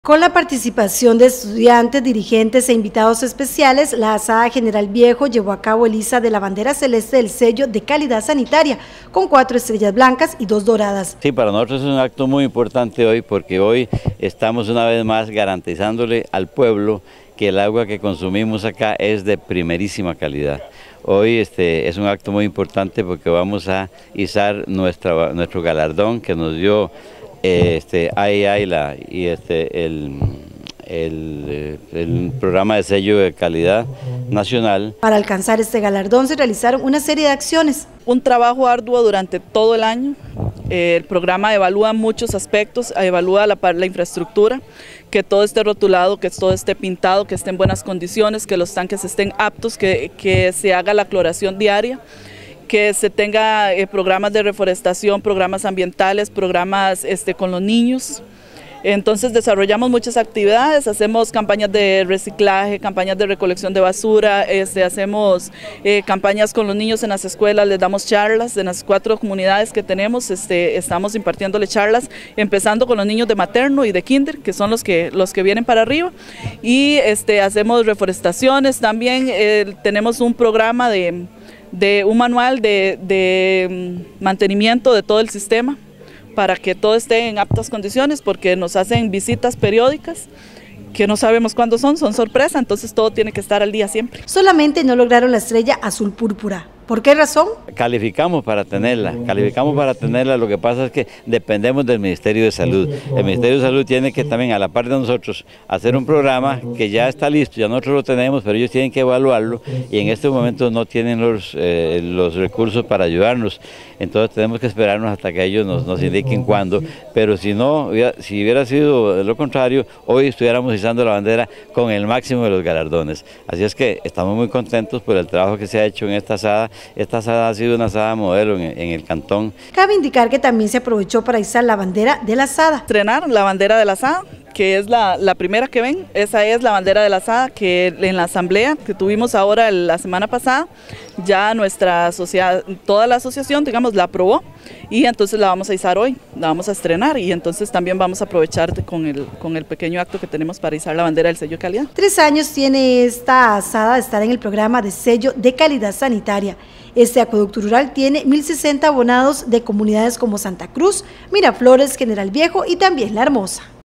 Con la participación de estudiantes, dirigentes e invitados especiales, la Asada General Viejo llevó a cabo el iza de la bandera celeste del sello de calidad sanitaria, con 4 estrellas blancas y 2 doradas. Sí, para nosotros es un acto muy importante hoy porque hoy estamos una vez más garantizándole al pueblo que el agua que consumimos acá es de primerísima calidad. Hoy es un acto muy importante porque vamos a izar nuestro galardón que nos dio AILA y el programa de sello de calidad nacional. Para alcanzar este galardón se realizaron una serie de acciones. Un trabajo arduo durante todo el año. El programa evalúa muchos aspectos, evalúa la infraestructura, que todo esté rotulado, que todo esté pintado, que esté en buenas condiciones, que los tanques estén aptos, que se haga la cloración diaria, que se tenga programas de reforestación, programas ambientales, programas con los niños. Entonces desarrollamos muchas actividades, hacemos campañas de reciclaje, campañas de recolección de basura, hacemos campañas con los niños en las escuelas, les damos charlas en las 4 comunidades que tenemos, estamos impartiéndole charlas, empezando con los niños de materno y de kinder, que son los que vienen para arriba, y hacemos reforestaciones, también tenemos un programa de un manual de mantenimiento de todo el sistema, para que todo esté en aptas condiciones, porque nos hacen visitas periódicas que no sabemos cuándo son sorpresa, entonces todo tiene que estar al día siempre. Solamente no lograron la estrella azul púrpura. ¿Por qué razón? Calificamos para tenerla, lo que pasa es que dependemos del Ministerio de Salud. El Ministerio de Salud tiene que también, a la par de nosotros, hacer un programa que ya está listo, ya nosotros lo tenemos, pero ellos tienen que evaluarlo y en este momento no tienen los recursos para ayudarnos. Entonces tenemos que esperarnos hasta que ellos nos indiquen cuándo, pero si hubiera sido lo contrario, hoy estuviéramos izando la bandera con el máximo de los galardones. Así es que estamos muy contentos por el trabajo que se ha hecho en esta asada. Esta asada ha sido una asada modelo en el cantón. Cabe indicar que también se aprovechó para izar la bandera de la asada. Estrenar la bandera de la asada, que es la primera que ven, esa es la bandera de la asada que en la asamblea que tuvimos ahora la semana pasada, ya nuestra sociedad, toda la asociación, digamos, la aprobó y entonces la vamos a izar hoy, la vamos a estrenar y entonces también vamos a aprovechar con el pequeño acto que tenemos para izar la bandera del sello de calidad. 3 años tiene esta asada de estar en el programa de sello de calidad sanitaria. Este acueducto rural tiene 1060 abonados de comunidades como Santa Cruz, Miraflores, General Viejo y también La Hermosa.